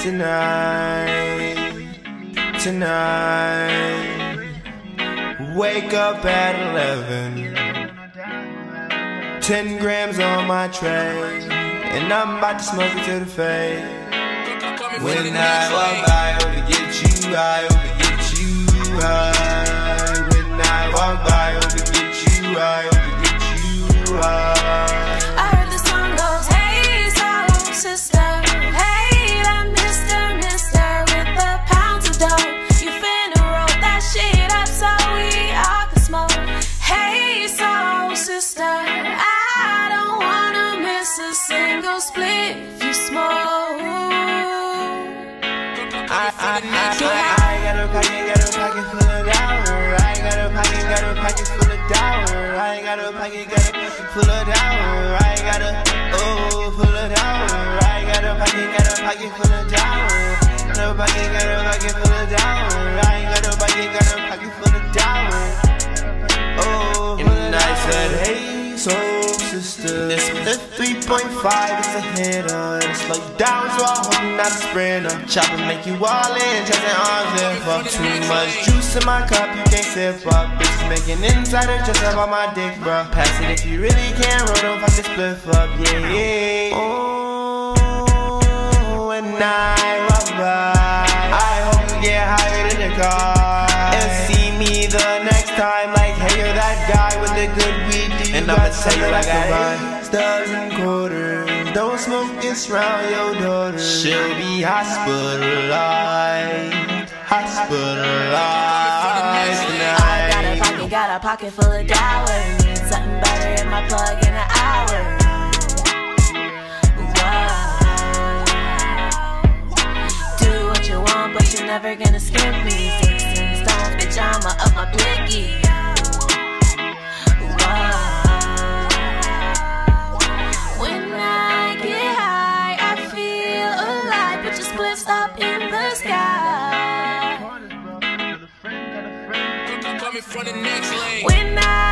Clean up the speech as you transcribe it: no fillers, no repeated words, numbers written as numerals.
tonight. Wake up at 11. 10 grams on my tray, and I'm about to smoke it to the face. When I walk by, I hope to get you high, hope to get you high. When I walk by, I hope to get you high, hope to get you high. I heard the song goes, hey, soul sister, hey, that mister with the pounds of dough. You finna roll that shit up so we all can smoke. Hey, soul sister, I don't wanna miss a single split if you smoke. I got a pocket full of Dour. I got a pocket full of Dour. I got a pocket full of Dour. I got a full of Dour. I got a pocket full of Dour. Got a pocket full of Dour. I got a pocket full of Dour. And I said, hey, soul sister, this 3.5 is a hitter. It'll slow you down, so I hope you're not a sprinter. Chopper make you all in, chest and arms lift up. Too much juice in my cup, you can't sip up. Bitches making insider just about my dick, bruh. Pass it if you really can't roll, don't fuck this spliff up, yeah. Oh, when I walk by, I hope you get higher than the car and see me the next time like, hey, you're that guy with the good weed. And I'ma tell you I got stars and quarters. Don't smoke this round your daughter. She'll be hospitalized tonight. I got a pocket full of Dour. Need something better in my plug in an hour. Whoa. Do what you want, but you're never gonna skip me. 16 stones, bitch, I'ma up my blicky. Up in the sky. Coming from the next lane. When I